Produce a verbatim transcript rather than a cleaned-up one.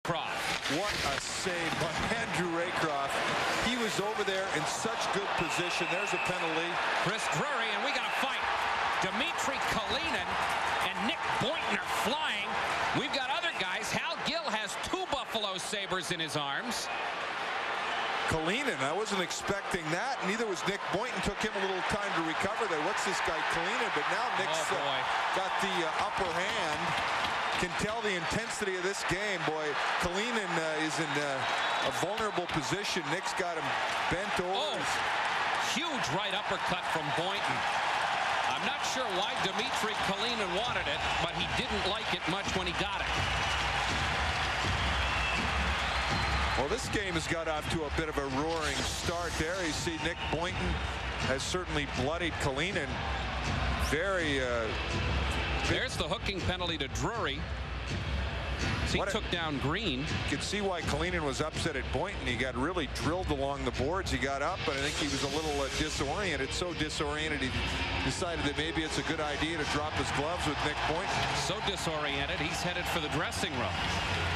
Raycroft. What a save by Andrew Raycroft. He was over there in such good position. There's a penalty. Chris Drury, and we got a fight. Dmitry Kalinin and Nick Boynton are flying. We've got other guys. Hal Gill has two Buffalo Sabres in his arms. Kalinin, I wasn't expecting that. Neither was Nick Boynton. Took him a little time to recover there. What's this guy, Kalinin? But now Nick's oh uh, got the uh, upper hand. Can tell the intensity of this game. Boy, Kalinin uh, is in uh, a vulnerable position. Nick's got him bent over. Oh, huge right uppercut from Boynton. I'm not sure why Dmitry Kalinin wanted it, but he didn't like it much when he got it. Well, this game has got off to a bit of a roaring start there. You see Nick Boynton has certainly bloodied Kalinin. Very... Uh, There's the hooking penalty to Drury. He took a, down Green. You could see why Kalinin was upset at Boynton. He got really drilled along the boards. He got up, but I think he was a little uh, disoriented. So disoriented, he decided that maybe it's a good idea to drop his gloves with Nick Boynton. So disoriented, he's headed for the dressing room.